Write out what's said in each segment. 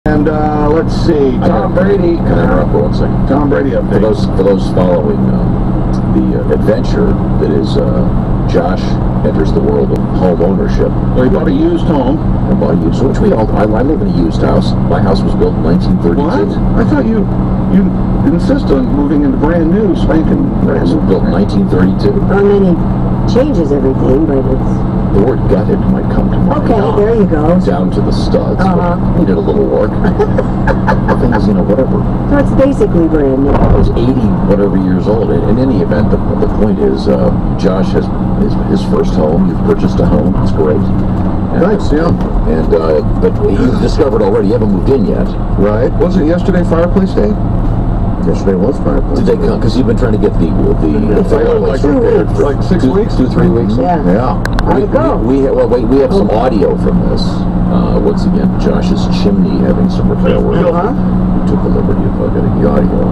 And let's see, Tom Brady. Can I interrupt for 1 second? Tom Brady update. For those following the adventure that is Josh enters the world of home ownership. Well, he bought a used home. I bought a used, which we all. I live in a used house. My house was built in 1932. What? I thought you insist on moving into brand new, spanking It was built in 1932. I mean, it changes everything, but it's... The word gutted might come to mind. Okay, there you go. Down to the studs. Uh-huh. But needed a little work. The thing is, whatever. So it's basically brand new. I was 80 whatever years old. In any event, the point is, Josh has his first home. You've purchased a home. It's great. Nice, yeah. And but you've discovered already. You haven't moved in yet. Right. Wasn't yesterday Fireplace Day? Yesterday was Fireplace Did they come? Because you've been trying to get the fireplace repaired for like 6 weeks? 2-3 weeks. Yeah. How'd it go? We have some audio from this. Once again, Josh's chimney having some repair work. Uh-huh. We took the liberty of getting the audio.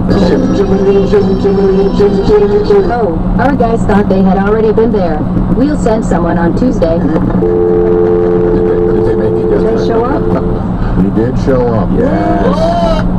Oh, our guys thought they had already been there. We'll send someone on Tuesday. Did they make you Did they show up? He did show up. Yes.